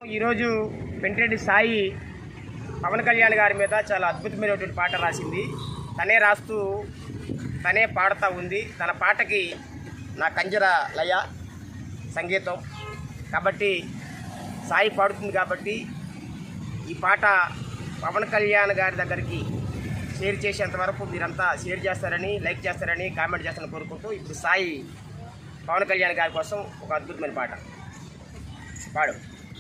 ఈరోజు వెంకటరెడ్డి సాయి పవన్ కళ్యాణ్ గారి మీద చాలా అద్భుతమైనటువంటి పాట రాసింది. తనే రాస్తూ తనే పాడుతూ ఉంది. తన పాటకి నా కంజర లయ సంగీతం కాబట్టి సాయి పాడుతుంది. కాబట్టి ఈ పాట పవన్ కళ్యాణ్ గారి దగ్గరికి షేర్ చేసేంత వరకు మీరంతా షేర్ చేస్తారని, లైక్ చేస్తారని, కామెంట్ చేస్తారని కోరుకుంటూ ఇప్పుడు సాయి పవన్ కళ్యాణ్ గారి కోసం ఒక అద్భుతమైన పాట పాడు.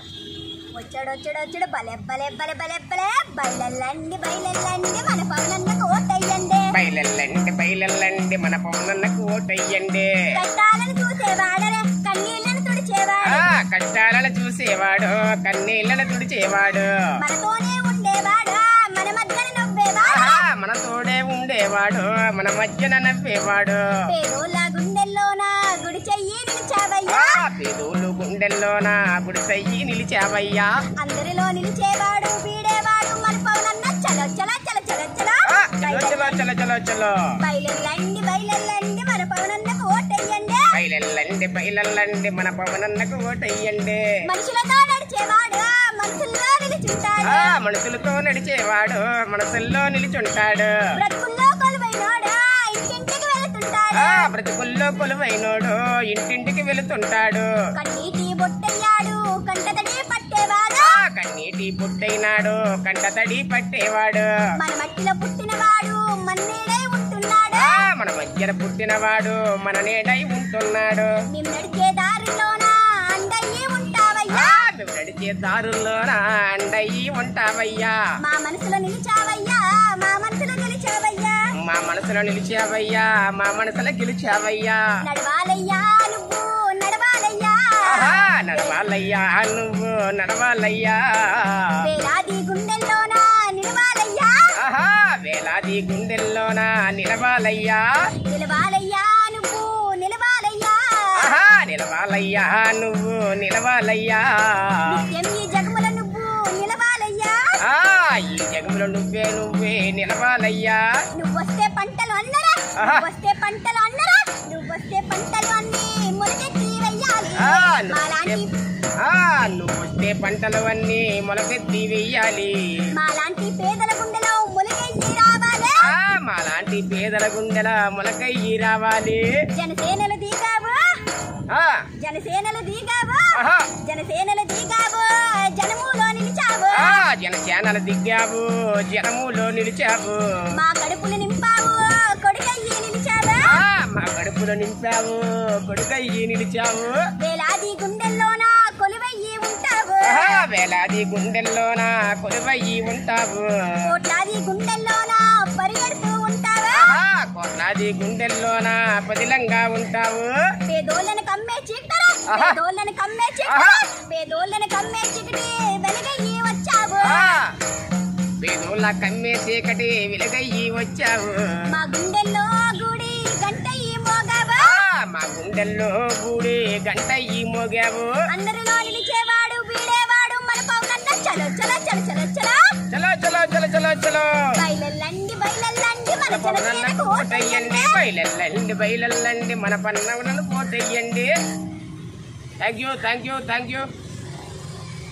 వచ్చాడు బలే బలే బలే బలే బలే బయలెల్లండి బయలెల్లండి మన పవనన్నకు ఓటెయ్యండి. బయలెల్లండి మన పవనన్నకు ఓటెయ్యండి. కష్టాలను చూసేవాడరే కన్నీళ్లను తుడిచేవాడు. కష్టాలను చూసేవాడు కన్నీళ్లను తుడిచేవాడు. మనతోనే ఉండేవాడు మన మధ్యన నవ్వేవాడు. మనతోనే ఉండేవాడు మన మధ్యన నవ్వేవాడు. పేదోళ్ళ గుండెల్లోన గుడి చెయ్యి నిలిచావయ్యా. పేదోళ్ళు గుండెల్లోన గుడిసెయ్యి నిలిచావయ్యా. అందరిలో నిలిచేవాడు వీడేవాడు మన పవనన్న. చలో చలో చలో చలో చలో చలో చలో చలో చలో బయలెల్లండి బయలెల్లండి మన పవనన్నకు ఓటెయ్యండి. బయలెల్లండి మన పవనన్నకు ఓటెయ్యండి. మనుషులతో నడిచేవాడు మనసుల్లో నిలిచుంటాడు. మనుషులతో నడిచేవాడు మనసుల్లో నిలిచుంటాడు. బ్రతుకుల్లో కొలువైనోడు ఇంటింటికి వెళుతుంటాడు. బ్రతుకుల్లో కొలువైనోడు ఇంటింటికి వెళుతుంటాడు. కన్నీటి బొట్టయ్యాడు కంటతడి పట్టేవాడు. కన్నీటి పుట్టైనాడు కంటతడి పట్టేవాడు. మన మట్టిలో పుట్టినవాడు మన నీడై ఉంటున్నాడు. మన మధ్యన పుట్టినవాడు మన నీడై ఉంటున్నాడు. మేము నడిచే దారిలోన అండయ్యి ఉంటావయ్యా. మేము నడిచే దారుల్లోన అండయ్యి ఉంటావయ్యా. మా మనసులో నిలిచావయ్యా మా మనసులో నిలిచావయ్యా. మా మనసులో నిలిచావయ్యా మా మనసులో గెలిచావయ్యా. నడవాలయ్యా నువ్వు నడవాలయ్యా. నడవాలయ్యా నువ్వు నడవాలయ్యా. వేలాది గుండెల్లోన నిలవాలయ్యా. వేలాది గుండెల్లోన నిలవాలయ్యా. నిలవాలయ్యా నువ్వు నిలవాలయ్యా. నిలవాలయ్యా నువ్వు నిలవాలయ్యా. నిత్యం ఈ జగముల నువ్వు నిలవాలయ్యా. ఈ జగములో నువ్వే నిలవాలయ్యా. నువ్వొస్తే పంటలు అన్నరా నువ్వొస్తే పంటలు అన్నరా నువ్వొస్తే పంటలు అన్ని మొలకెత్తి వెయ్యాలి. నువ్వొస్తే పంటలు అన్నీ మొలకెత్తి వెయ్యాలి. మాలాంటి పేదల గుండెలో మొలకెయ్యి రావాలి. మాలాంటి పేదల గుండెల మొలకయ్యి రావాలి. జనసేనలు దిగావు జనసేనలు దిగావు జనసేనలు దిగావు జనములో నిలిచావు. జనసేనలు దిగావు జనములో నిలిచావు. మా కడుపులు నింపావు కొడుకయ్యి నిలిచావు. మా కడుపులో నింపావు కొడుకయ్యి నిలిచావు. వేలాది గుండెల్లోన కొలువయ్యి ఉంటావు. వేలాది గుండెల్లోన కొలువయ్యి ఉంటావు. కోట్లాది గుండెల్లోన పరిగెడుతూ ఉంటావు. కోట్లాది గుండెల్లోన పదిలంగా ఉంటావు. పేదోళ్ళని కమ్మే చీకటరా పేదోళ్ళని కమ్మే చీకటి పేదోళ్ళని కమ్మే చీకటి వెలుగయ్యి వచ్చావు. పేదోళ్ళ కమ్మే చీకటి వెలుగయ్యి వచ్చావు. మా గుండెల్లో గుడి గంటయ్యి మోగావు. మా గుండెల్లో గుడి గంటయ్యి మోగావు. అందరిలో నిలిచేవాడు వీడేవాడు మన పవనన్న. చలో చలో చలో చలో చలో చలో చలో చలో చలో చలో బయలెల్లండి బయలెల్లండి మన జనసేనకు ఓటెయ్యండి. బయలెల్లండి మన పన్నవనకు ఓటెయ్యండి. Thank you.